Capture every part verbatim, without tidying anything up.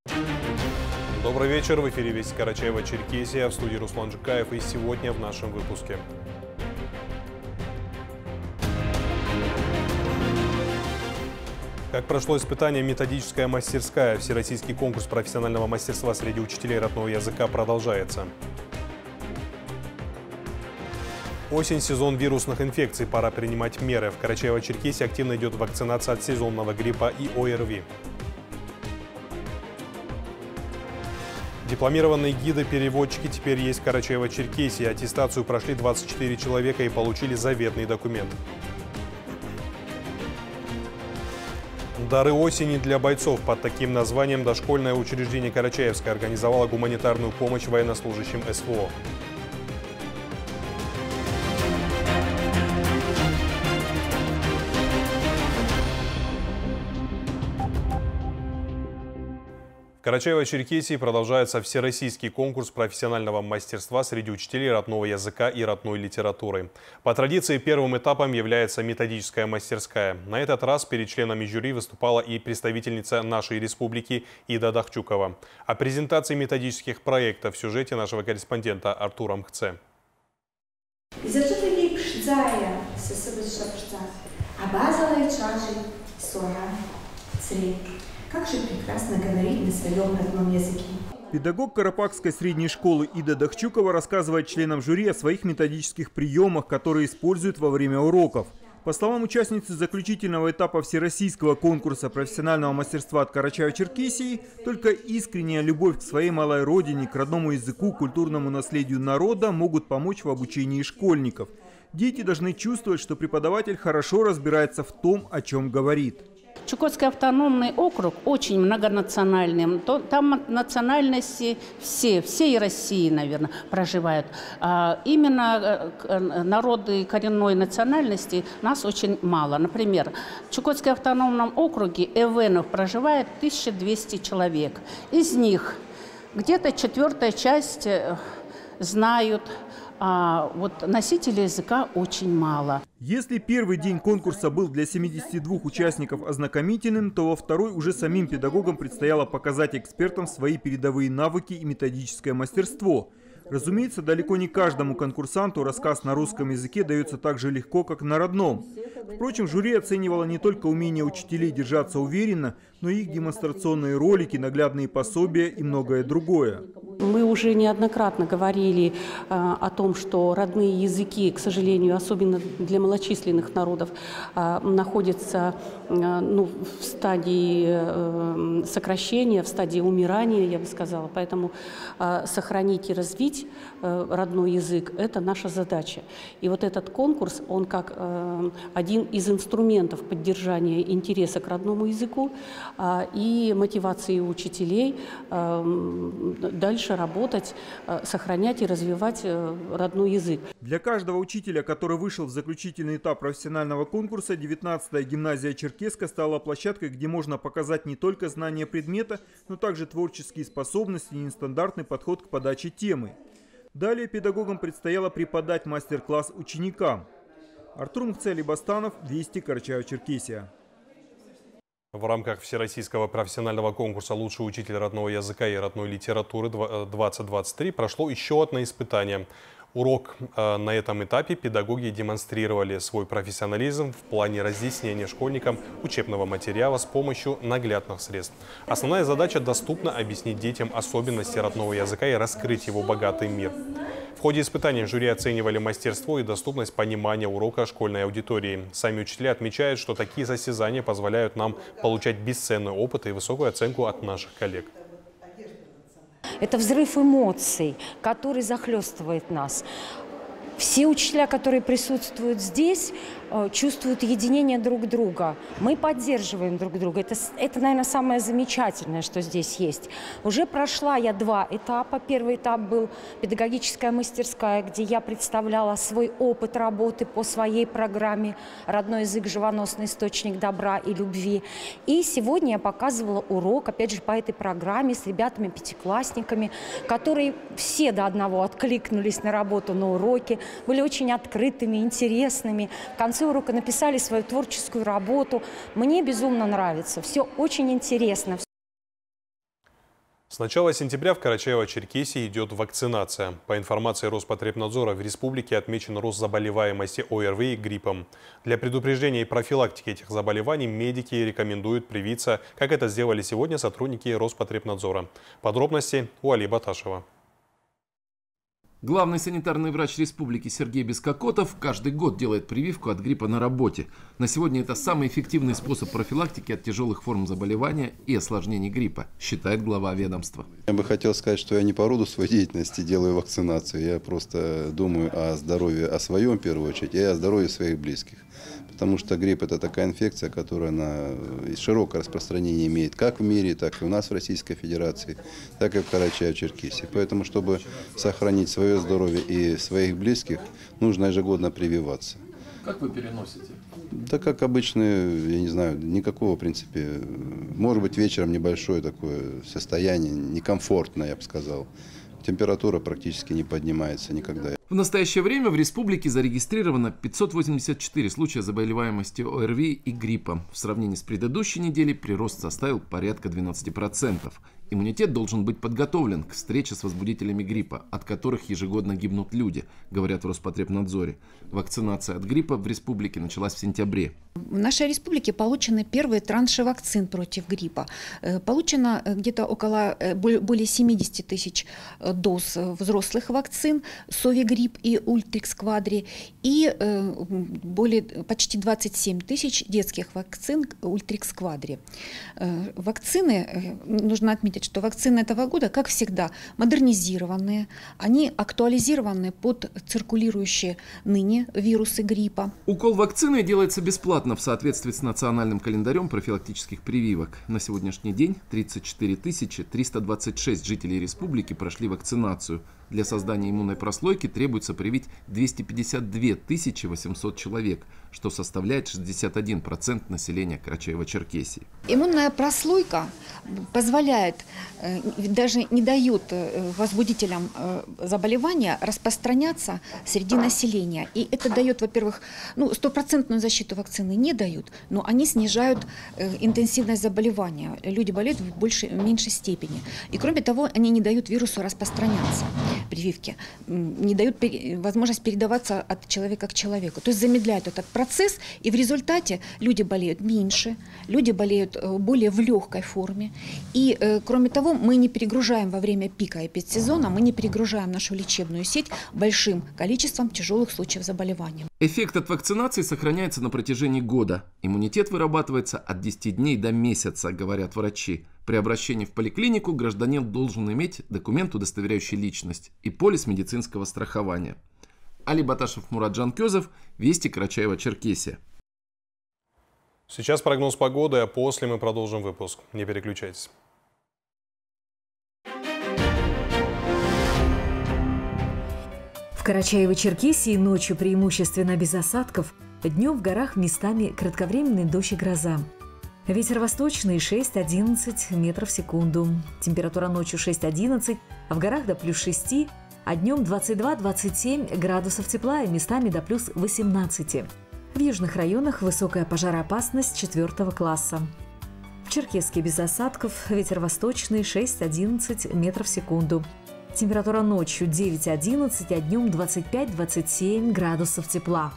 Добрый вечер, в эфире Вести Карачаево-Черкесия, в студии Руслан Жукаев, и сегодня в нашем выпуске. Как прошло испытание «Методическая мастерская», всероссийский конкурс профессионального мастерства среди учителей родного языка продолжается. Осень – сезон вирусных инфекций, пора принимать меры. В Карачаево-Черкесии активно идет вакцинация от сезонного гриппа и О Р Ви. Дипломированные гиды-переводчики теперь есть в Карачаево-Черкесии. Аттестацию прошли двадцать четыре человека и получили заветный документ. Дары осени для бойцов. Под таким названием дошкольное учреждение Карачаевское организовало гуманитарную помощь военнослужащим С В О. В Карачаево-Черкесии продолжается всероссийский конкурс профессионального мастерства среди учителей родного языка и родной литературы. По традиции первым этапом является методическая мастерская. На этот раз перед членами жюри выступала и представительница нашей республики Ида Дахчукова. О презентации методических проектов в сюжете нашего корреспондента Артура Мхце. Как же прекрасно говорить на своем родном языке. Педагог Карапакской средней школы Ида Дахчукова рассказывает членам жюри о своих методических приемах, которые используют во время уроков. По словам участницы заключительного этапа всероссийского конкурса профессионального мастерства от Карачаево-Черкесии, только искренняя любовь к своей малой родине, к родному языку, культурному наследию народа могут помочь в обучении школьников. Дети должны чувствовать, что преподаватель хорошо разбирается в том, о чем говорит. Чукотский автономный округ очень многонациональный. Там национальности все, всей России, наверное, проживают. Именно народы коренной национальности нас очень мало. Например, в Чукотском автономном округе эвенов проживает тысяча двести человек. Из них где-то четвертая часть знают. А вот носителей языка очень мало. Если первый день конкурса был для семидесяти двух участников ознакомительным, то во второй уже самим педагогам предстояло показать экспертам свои передовые навыки и методическое мастерство. Разумеется, далеко не каждому конкурсанту рассказ на русском языке дается так же легко, как на родном. Впрочем, жюри оценивало не только умение учителей держаться уверенно, но и их демонстрационные ролики, наглядные пособия и многое другое. Мы уже неоднократно говорили э, о том, что родные языки, к сожалению, особенно для малочисленных народов, э, находятся э, ну, в стадии э, сокращения, в стадии умирания, я бы сказала. Поэтому э, сохранить и развить э, родной язык – это наша задача. И вот этот конкурс, он как э, один из инструментов поддержания интереса к родному языку э, и мотивации учителей э, дальше работать, сохранять и развивать родной язык. Для каждого учителя, который вышел в заключительный этап профессионального конкурса, девятнадцатая гимназия Черкесска стала площадкой, где можно показать не только знания предмета, но также творческие способности и нестандартный подход к подаче темы. Далее педагогам предстояло преподать мастер-класс ученикам. Артур Мхце, Басстанов, Вести, Карачаево-Черкесия. В рамках всероссийского профессионального конкурса «Лучший учитель родного языка и родной литературы двадцать двадцать три» прошло еще одно испытание. Урок на этом этапе педагоги демонстрировали свой профессионализм в плане разъяснения школьникам учебного материала с помощью наглядных средств. Основная задача – доступно объяснить детям особенности родного языка и раскрыть его богатый мир. В ходе испытаний жюри оценивали мастерство и доступность понимания урока школьной аудитории. Сами учителя отмечают, что такие состязания позволяют нам получать бесценный опыт и высокую оценку от наших коллег. Это взрыв эмоций, который захлестывает нас. Все учителя, которые присутствуют здесь, чувствуют единение друг друга. Мы поддерживаем друг друга. Это, это, наверное, самое замечательное, что здесь есть. Уже прошла я два этапа. Первый этап был педагогическая мастерская, где я представляла свой опыт работы по своей программе «Родной язык. Живоносный источник добра и любви». И сегодня я показывала урок, опять же, по этой программе с ребятами-пятиклассниками, которые все до одного откликнулись на работу на уроке, были очень открытыми, интересными. В конце урока написали свою творческую работу. Мне безумно нравится. Все очень интересно. С начала сентября в Карачаево-Черкесии идет вакцинация. По информации Роспотребнадзора, в республике отмечен рост заболеваемости ОРВИ и гриппом. Для предупреждения и профилактики этих заболеваний медики рекомендуют привиться, как это сделали сегодня сотрудники Роспотребнадзора. Подробности у Али Баташева. Главный санитарный врач республики Сергей Бескокотов каждый год делает прививку от гриппа на работе. На сегодня это самый эффективный способ профилактики от тяжелых форм заболевания и осложнений гриппа, считает глава ведомства. Я бы хотел сказать, что я не по роду своей деятельности делаю вакцинацию. Я просто думаю о здоровье, о своем в первую очередь, и о здоровье своих близких. Потому что грипп – это такая инфекция, которая на широкое распространение имеет как в мире, так и у нас в Российской Федерации, так и в Карачаево-Черкесии. Поэтому, чтобы сохранить свое здоровье и своих близких, нужно ежегодно прививаться. Как вы переносите? Да как обычно, я не знаю, никакого в принципе. Может быть, вечером небольшое такое состояние, некомфортное, я бы сказал. Температура практически не поднимается никогда. В настоящее время в республике зарегистрировано пятьсот восемьдесят четыре случая заболеваемости ОРВИ и гриппа. В сравнении с предыдущей неделей прирост составил порядка двенадцати процентов. Иммунитет должен быть подготовлен к встрече с возбудителями гриппа, от которых ежегодно гибнут люди, говорят в Роспотребнадзоре. Вакцинация от гриппа в республике началась в сентябре. В нашей республике получены первые транши вакцин против гриппа. Получено где-то около более семидесяти тысяч доз взрослых вакцин Совигрипп и Ультрикс Квадри и более, почти двадцать семь тысяч детских вакцин Ультрикс Квадри. Вакцины, нужно отметить, что вакцины этого года, как всегда, модернизированные, они актуализированы под циркулирующие ныне вирусы гриппа. Укол вакцины делается бесплатно в соответствии с национальным календарем профилактических прививок. На сегодняшний день тридцать четыре тысячи триста двадцать шесть жителей республики прошли вакцинацию. Для создания иммунной прослойки требуется привить двести пятьдесят две тысячи восемьсот человек, что составляет шестьдесят один процент населения Карачаево-Черкесии. Иммунная прослойка позволяет, даже не дает возбудителям заболевания распространяться среди населения. И это дает, во-первых, ну, стопроцентную защиту вакцины не дают, но они снижают интенсивность заболевания. Люди болеют в большей, в меньшей степени. И кроме того, они не дают вирусу распространяться. Прививки не дают возможность передаваться от человека к человеку. То есть замедляют этот процесс, и в результате люди болеют меньше, люди болеют более в легкой форме. И, кроме того, мы не перегружаем во время пика эпидсезона, мы не перегружаем нашу лечебную сеть большим количеством тяжелых случаев заболевания. Эффект от вакцинации сохраняется на протяжении года. Иммунитет вырабатывается от десяти дней до месяца, говорят врачи. При обращении в поликлинику гражданин должен иметь документ, удостоверяющий личность, и полис медицинского страхования. Али Баташев, Мурат Жанкезов, Вести, Карачаево-Черкесия. Сейчас прогноз погоды, а после мы продолжим выпуск. Не переключайтесь. В Карачаево-Черкесии ночью преимущественно без осадков, днем в горах местами кратковременный дождь и гроза. Ветер восточный шесть — одиннадцать метров в секунду. Температура ночью шесть-одиннадцать, а в горах до плюс шести, а днем двадцать два — двадцать семь градусов тепла и местами до плюс восемнадцати. В южных районах высокая пожароопасность четвертого класса. В Черкесске без осадков, ветер восточный шесть — одиннадцать метров в секунду. Температура ночью девять — одиннадцать, а днем двадцать пять — двадцать семь градусов тепла.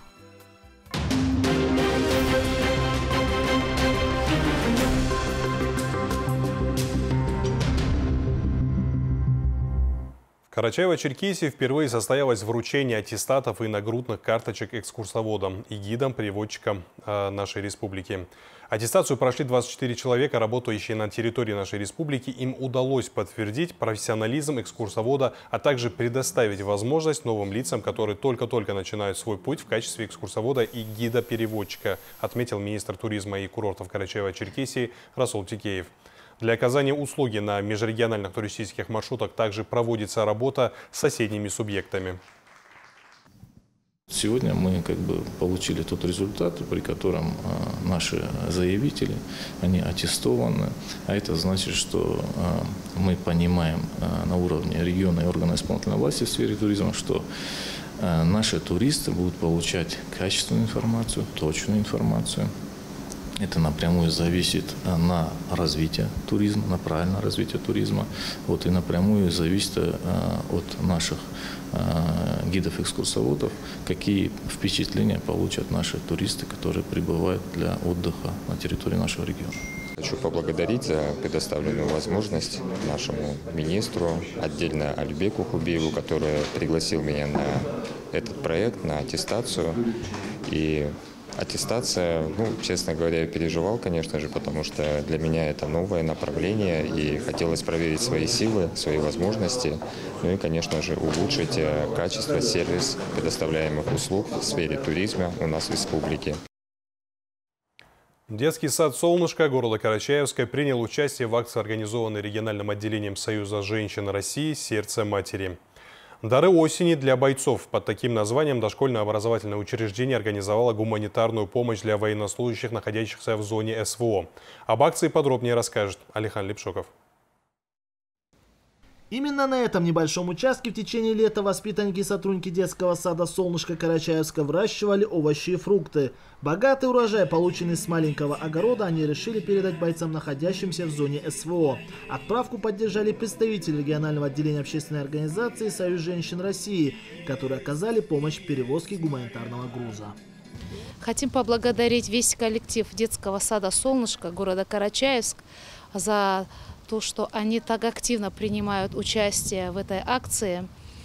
В Карачаево-Черкесии впервые состоялось вручение аттестатов и нагрудных карточек экскурсоводам и гидам-переводчикам э, нашей республики. Аттестацию прошли двадцать четыре человека, работающие на территории нашей республики. Им удалось подтвердить профессионализм экскурсовода, а также предоставить возможность новым лицам, которые только-только начинают свой путь в качестве экскурсовода и гида-переводчика, отметил министр туризма и курортов Карачаево-Черкесии Расул Тикеев. Для оказания услуги на межрегиональных туристических маршрутах также проводится работа с соседними субъектами. Сегодня мы как бы получили тот результат, при котором а, наши заявители, они аттестованы, а это значит, что а, мы понимаем а, на уровне региона и органа исполнительной власти в сфере туризма, что а, наши туристы будут получать качественную информацию, точную информацию, это напрямую зависит на развитие туризма, на правильное развитие туризма. Вот, и напрямую зависит от наших гидов-экскурсоводов, какие впечатления получат наши туристы, которые прибывают для отдыха на территории нашего региона. Хочу поблагодарить за предоставленную возможность нашему министру, отдельно Альбеку Хубиеву, который пригласил меня на этот проект, на аттестацию. И аттестация, ну, честно говоря, я переживал, конечно же, потому что для меня это новое направление, и хотелось проверить свои силы, свои возможности, ну и, конечно же, улучшить качество, сервис предоставляемых услуг в сфере туризма у нас в республике. Детский сад «Солнышко» города Карачаевска принял участие в акции, организованной региональным отделением Союза женщин России «Сердце матери». Дары осени для бойцов. Под таким названием дошкольное образовательное учреждение организовало гуманитарную помощь для военнослужащих, находящихся в зоне СВО. Об акции подробнее расскажет Алихан Лепшоков. Именно на этом небольшом участке в течение лета воспитанники и сотрудники детского сада «Солнышко» Карачаевска выращивали овощи и фрукты. Богатый урожай, полученный с маленького огорода, они решили передать бойцам, находящимся в зоне СВО. Отправку поддержали представители регионального отделения общественной организации «Союз женщин России», которые оказали помощь в перевозке гуманитарного груза. Хотим поблагодарить весь коллектив детского сада «Солнышко» города Карачаевск за то, что они так активно принимают участие в этой акции.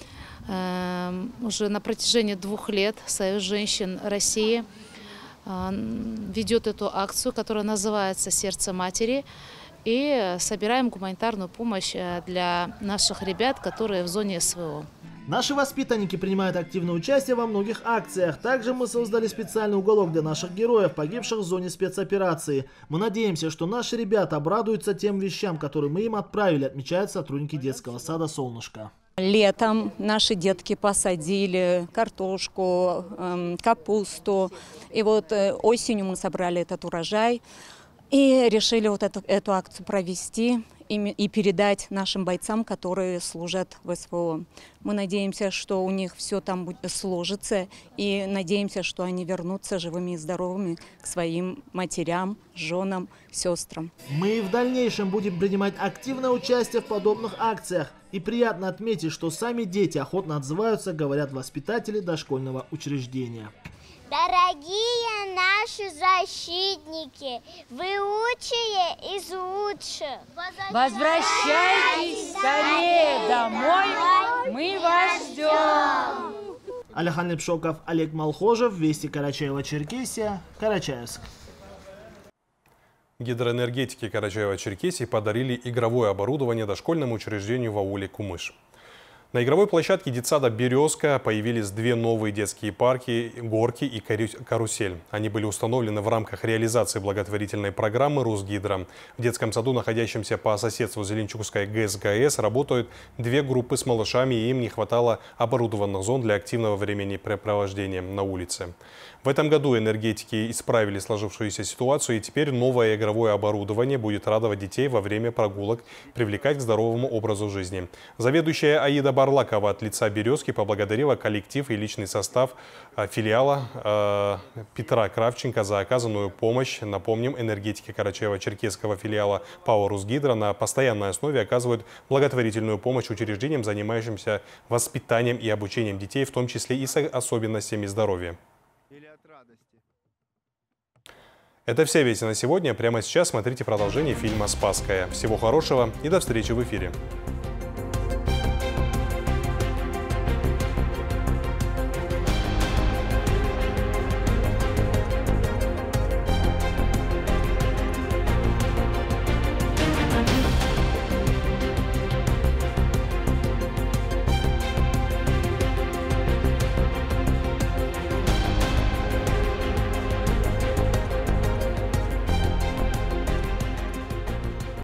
Э, уже на протяжении двух лет Союз женщин России э, ведет эту акцию, которая называется «Сердце матери». И собираем гуманитарную помощь для наших ребят, которые в зоне СВО. Наши воспитанники принимают активное участие во многих акциях. Также мы создали специальный уголок для наших героев, погибших в зоне спецоперации. Мы надеемся, что наши ребята обрадуются тем вещам, которые мы им отправили, отмечают сотрудники детского сада «Солнышко». Летом наши детки посадили картошку, капусту. И вот осенью мы собрали этот урожай и решили вот эту, эту акцию провести и передать нашим бойцам, которые служат в СВО. Мы надеемся, что у них все там сложится, и надеемся, что они вернутся живыми и здоровыми к своим матерям, женам, сестрам. Мы и в дальнейшем будем принимать активное участие в подобных акциях. И приятно отметить, что сами дети охотно отзываются, говорят воспитатели дошкольного учреждения. Дорогие наши защитники, вы лучшие из лучших. Возвращайтесь скорее домой, мы вас ждем. Алихан Лепшоков, Олег Малхожев, Вести Карачаева-Черкесия, Карачаевск. Гидроэнергетики Карачаева-Черкесии подарили игровое оборудование дошкольному учреждению в ауле Кумыш. На игровой площадке детсада «Березка» появились две новые детские парки, горки и карусель. Они были установлены в рамках реализации благотворительной программы «Русгидро». В детском саду, находящемся по соседству Зеленчукской ГЭС ГАЭС, работают две группы с малышами, и им не хватало оборудованных зон для активного времяпрепровождения на улице. В этом году энергетики исправили сложившуюся ситуацию, и теперь новое игровое оборудование будет радовать детей во время прогулок, привлекать к здоровому образу жизни. Заведующая Аида Барлакова от лица «Березки» поблагодарила коллектив и личный состав филиала э, Петра Кравченко за оказанную помощь. Напомним, энергетики Карачаево-Черкесского филиала ПАО «Русгидро» на постоянной основе оказывают благотворительную помощь учреждениям, занимающимся воспитанием и обучением детей, в том числе и с особенностями здоровья. Это все вести на сегодня. Прямо сейчас смотрите продолжение фильма «Спасская». Всего хорошего и до встречи в эфире.